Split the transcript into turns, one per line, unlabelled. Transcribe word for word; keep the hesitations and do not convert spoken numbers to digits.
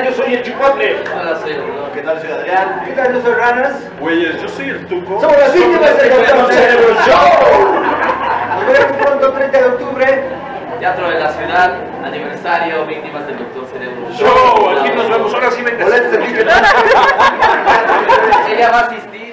yo soy el Chipotle.
Hola, soy el Bruno.
¿Qué tal, soy Adrián?
¿Qué tal? Yo soy Ranas.
Güeyes, yo soy el Tuco.
Somos las víctimas del Doctor Cerebro Show. Nos veremos pronto, treinta de octubre.
Teatro de la Ciudad, aniversario, víctimas del Doctor Cerebro
Show, aquí nos vemos, ahora sí venga.
Boletos de ticket.
Ella va a asistir.